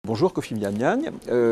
Bonjour Kofi Miamiagne.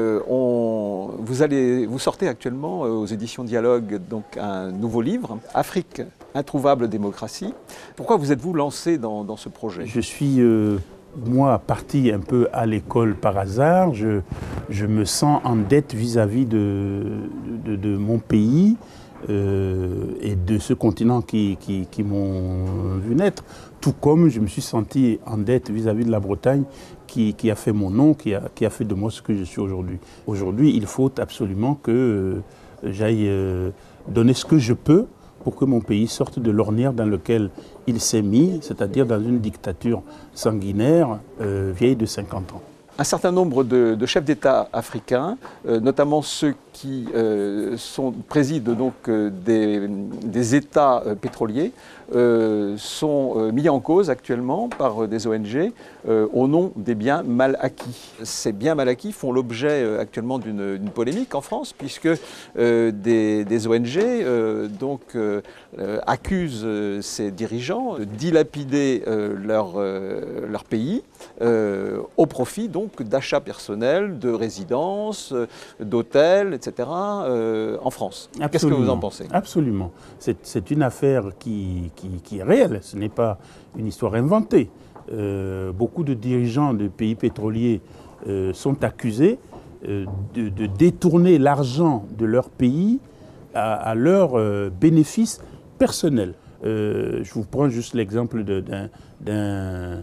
Vous sortez actuellement aux éditions Dialogue donc un nouveau livre, Afrique, introuvable démocratie. Pourquoi vous êtes-vous lancé dans ce projet? Je suis, moi, parti un peu à l'école par hasard. Je me sens en dette vis-à-vis de mon pays et de ce continent qui m'ont vu naître. Tout comme je me suis senti en dette vis-à-vis de la Bretagne qui a fait mon nom, qui a fait de moi ce que je suis aujourd'hui. Aujourd'hui, il faut absolument que j'aille donner ce que je peux pour que mon pays sorte de l'ornière dans laquelle il s'est mis, c'est-à-dire dans une dictature sanguinaire vieille de 50 ans. Un certain nombre de chefs d'État africains, notamment ceux qui président donc des États pétroliers, sont mis en cause actuellement par des ONG au nom des biens mal acquis. Ces biens mal acquis font l'objet actuellement d'une polémique en France, puisque des ONG accusent ces dirigeants de dilapider leur pays au profit donc d'achats personnels, de résidences, d'hôtels, etc. En France. Qu'est-ce que vous en pensez? Absolument. C'est une affaire qui est réelle, ce n'est pas une histoire inventée. Beaucoup de dirigeants de pays pétroliers sont accusés de détourner l'argent de leur pays à leur bénéfice personnel. Je vous prends juste l'exemple d'un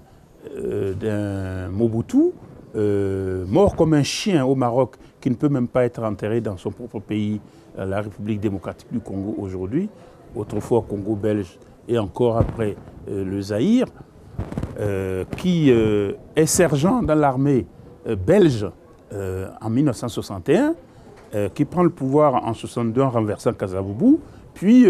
Mobutu, mort comme un chien au Maroc, qui ne peut même pas être enterré dans son propre pays, la République démocratique du Congo aujourd'hui, autrefois Congo belge et encore après le Zaïre, qui est sergent dans l'armée belge en 1961, qui prend le pouvoir en 1962 en renversant Kasavubu, puis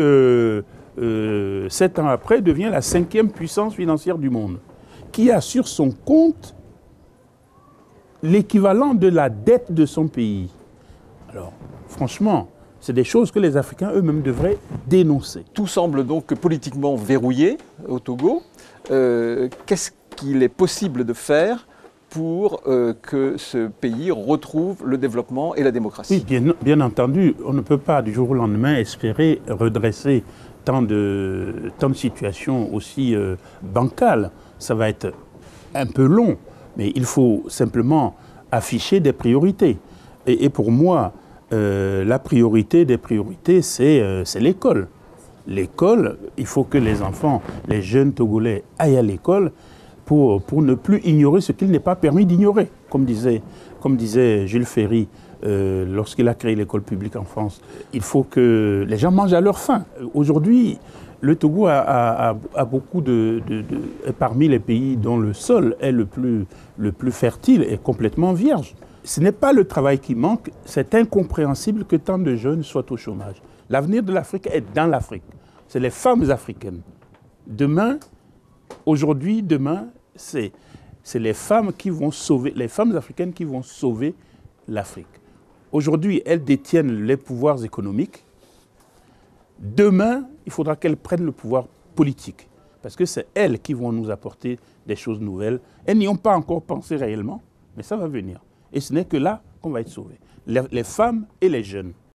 7 ans après devient la 5e puissance financière du monde, qui a sur son compte l'équivalent de la dette de son pays. Alors, franchement, c'est des choses que les Africains eux-mêmes devraient dénoncer. Tout semble donc politiquement verrouillé au Togo. Qu'est-ce qu'il est possible de faire pour que ce pays retrouve le développement et la démocratie? Oui, bien entendu, on ne peut pas du jour au lendemain espérer redresser tant de situations aussi bancales. Ça va être un peu long, mais il faut simplement afficher des priorités. Et pour moi, la priorité des priorités, c'est l'école. L'école, il faut que les enfants, les jeunes Togolais aillent à l'école pour ne plus ignorer ce qu'il n'est pas permis d'ignorer. Comme disait Jules Ferry lorsqu'il a créé l'école publique en France, il faut que les gens mangent à leur faim. Aujourd'hui, le Togo a beaucoup est parmi les pays dont le sol est le plus fertile et complètement vierge. Ce n'est pas le travail qui manque, c'est incompréhensible que tant de jeunes soient au chômage. L'avenir de l'Afrique est dans l'Afrique. C'est les femmes africaines. Aujourd'hui, demain, c'est les femmes africaines qui vont sauver l'Afrique. Aujourd'hui, elles détiennent les pouvoirs économiques. Demain, il faudra qu'elles prennent le pouvoir politique, parce que c'est elles qui vont nous apporter des choses nouvelles. Elles n'y ont pas encore pensé réellement, mais ça va venir. Et ce n'est que là qu'on va être sauvés. Les femmes et les jeunes.